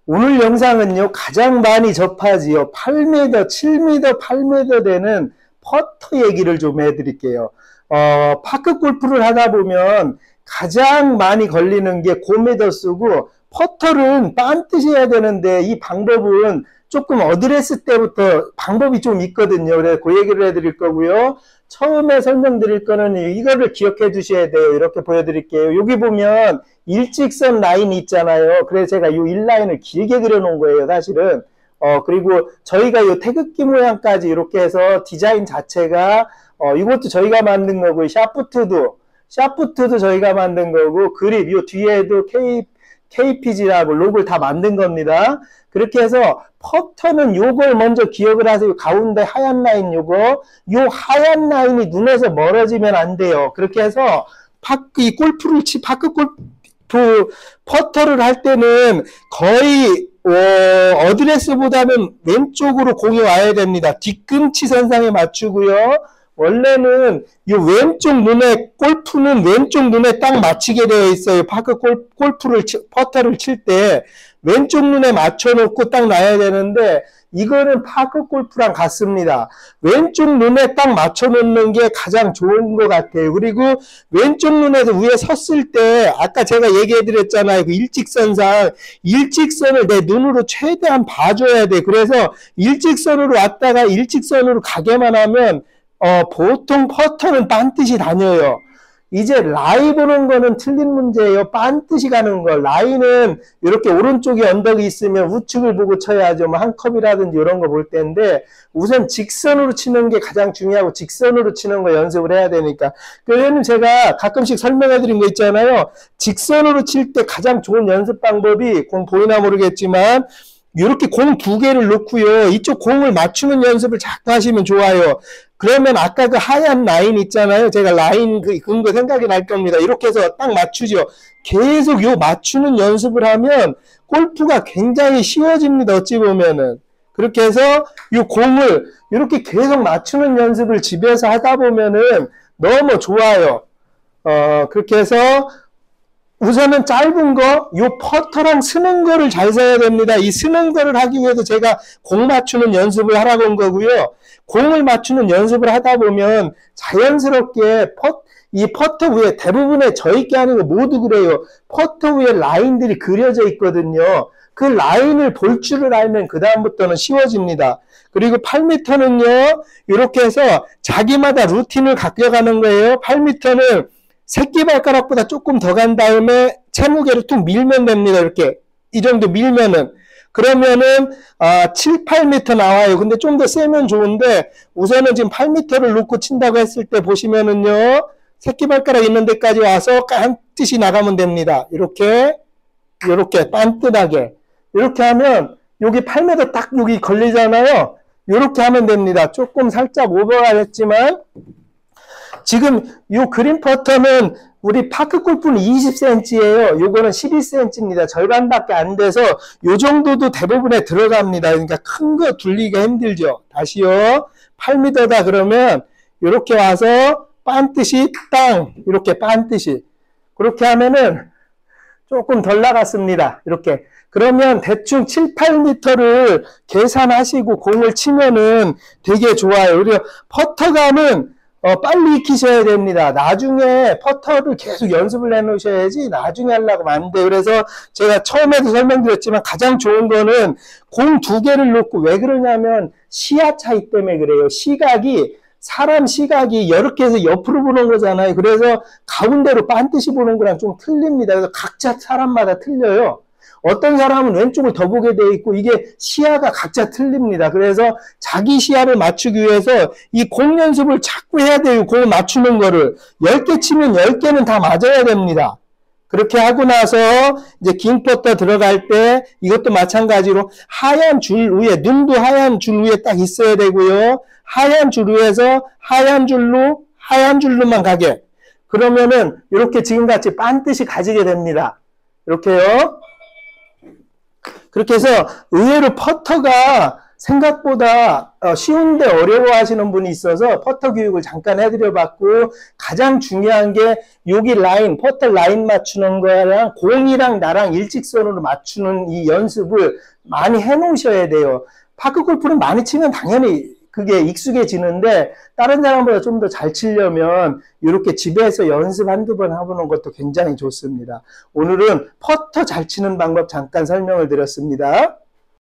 오늘 영상은요, 가장 많이 접하지요. 8m, 7m, 8m 되는 퍼터 얘기를 좀 해드릴게요. 파크 골프를 하다 보면 가장 많이 걸리는 게 고메더 쓰고, 퍼터는 빤듯이 해야 되는데, 이 방법은 조금 어드레스 때부터 방법이 좀 있거든요. 그래서 그 얘기를 해드릴 거고요. 처음에 설명드릴 거는 이거를 기억해 주셔야 돼요. 이렇게 보여드릴게요. 여기 보면 일직선 라인이 있잖아요. 그래서 제가 이 일라인을 길게 그려놓은 거예요, 사실은. 그리고 저희가 이 태극기 모양까지 이렇게 해서 디자인 자체가, 이것도 저희가 만든 거고, 샤프트도 저희가 만든 거고, 그립, 이 뒤에도 KPG라고 로고를 다 만든 겁니다. 그렇게 해서 퍼터는 요걸 먼저 기억을 하세요. 가운데 하얀 라인 요거. 요 하얀 라인이 눈에서 멀어지면 안 돼요. 그렇게 해서 파크 골프 퍼터를 할 때는 거의 어드레스보다는 왼쪽으로 공이 와야 됩니다. 뒤꿈치 선상에 맞추고요. 원래는 이 왼쪽 눈에, 골프는 왼쪽 눈에 딱 맞추게 되어 있어요. 퍼터를 칠 때 왼쪽 눈에 맞춰놓고 딱 놔야 되는데, 이거는 파크 골프랑 같습니다. 왼쪽 눈에 딱 맞춰놓는 게 가장 좋은 것 같아요. 그리고 왼쪽 눈에서 위에 섰을 때, 아까 제가 얘기해드렸잖아요. 그 일직선을 내 눈으로 최대한 봐줘야 돼. 그래서 일직선으로 왔다가 일직선으로 가게만 하면 보통 퍼터는 빤듯이 다녀요. 이제 라이 보는 거는 틀린 문제예요. 빤듯이 가는 거. 라이는 이렇게 오른쪽에 언덕이 있으면 우측을 보고 쳐야죠. 뭐 한 컵이라든지 이런 거 볼 때인데, 우선 직선으로 치는 게 가장 중요하고, 직선으로 치는 거 연습을 해야 되니까. 그래서 제가 가끔씩 설명해 드린 거 있잖아요. 직선으로 칠 때 가장 좋은 연습 방법이, 공 보이나 모르겠지만, 이렇게 공 두 개를 놓고요. 이쪽 공을 맞추는 연습을 자꾸 하시면 좋아요. 그러면 아까 그 하얀 라인 있잖아요. 제가 라인 그은 거 생각이 날 겁니다. 이렇게 해서 딱 맞추죠. 계속 요 맞추는 연습을 하면 골프가 굉장히 쉬워집니다. 어찌 보면은. 그렇게 해서 요 공을 이렇게 계속 맞추는 연습을 집에서 하다 보면은 너무 좋아요. 그렇게 해서 우선은 짧은 거, 요 퍼터랑 쓰는 거를 잘 써야 됩니다. 이 쓰는 거를 하기 위해서 제가 공 맞추는 연습을 하라고 한 거고요. 공을 맞추는 연습을 하다 보면 자연스럽게 이 퍼터 위에 대부분의 저희께 하는 거 모두 그래요. 퍼터 위에 라인들이 그려져 있거든요. 그 라인을 볼 줄을 알면 그 다음부터는 쉬워집니다. 그리고 8m는요, 이렇게 해서 자기마다 루틴을 갖겨가는 거예요. 8m는 새끼발가락보다 조금 더 간 다음에 채무게를 툭 밀면 됩니다. 이렇게. 이 정도 밀면은. 그러면은, 7, 8m 나와요. 근데 좀 더 세면 좋은데, 우선은 지금 8m를 놓고 친다고 했을 때 보시면은요, 새끼발가락 있는 데까지 와서 깐뜻이 나가면 됩니다. 이렇게 빤듯하게. 이렇게 하면, 여기 8m 딱 여기 걸리잖아요. 이렇게 하면 됩니다. 조금 살짝 오버가 했지만, 지금 요 그린 퍼터는 우리 파크 골프는 20cm예요. 요거는 12cm입니다. 절반밖에 안 돼서 요 정도도 대부분에 들어갑니다. 그러니까 큰 거 둘리기가 힘들죠. 다시요. 8m다 그러면 이렇게 와서 빤듯이 땅 이렇게 빤듯이 그렇게 하면은 조금 덜 나갔습니다. 이렇게. 그러면 대충 7, 8m를 계산하시고 공을 치면은 되게 좋아요. 그리고 퍼터감은 빨리 익히셔야 됩니다. 나중에 퍼터를 계속 연습을 해놓으셔야지 나중에 하려고 하면 안 돼요. 그래서 제가 처음에도 설명드렸지만 가장 좋은 거는 공 두 개를 놓고 왜 그러냐면 시야 차이 때문에 그래요. 사람 시각이 이렇게 해서 옆으로 보는 거잖아요. 그래서 가운데로 빤듯이 보는 거랑 좀 틀립니다. 그래서 각자 사람마다 틀려요. 어떤 사람은 왼쪽을 더 보게 돼 있고 이게 시야가 각자 틀립니다. 그래서 자기 시야를 맞추기 위해서 이 공 연습을 자꾸 해야 돼요. 공을 맞추는 거를. 10개 치면 10개는 다 맞아야 됩니다. 그렇게 하고 나서 이제 긴 퍼터 들어갈 때 이것도 마찬가지로 하얀 줄 위에, 눈도 하얀 줄 위에 딱 있어야 되고요. 하얀 줄 위에서 하얀 줄로만 가게. 그러면은 이렇게 지금같이 빤듯이 가지게 됩니다. 이렇게요. 그렇게 해서 의외로 퍼터가 생각보다 쉬운데 어려워하시는 분이 있어서 퍼터 교육을 잠깐 해드려봤고, 가장 중요한 게 여기 라인, 퍼터 라인 맞추는 거랑 공이랑 나랑 일직선으로 맞추는 이 연습을 많이 해놓으셔야 돼요. 파크 골프는 많이 치면 당연히 그게 익숙해지는데, 다른 사람보다 좀 더 잘 치려면 이렇게 집에서 연습 한두 번 해보는 것도 굉장히 좋습니다. 오늘은 퍼터 잘 치는 방법 잠깐 설명을 드렸습니다.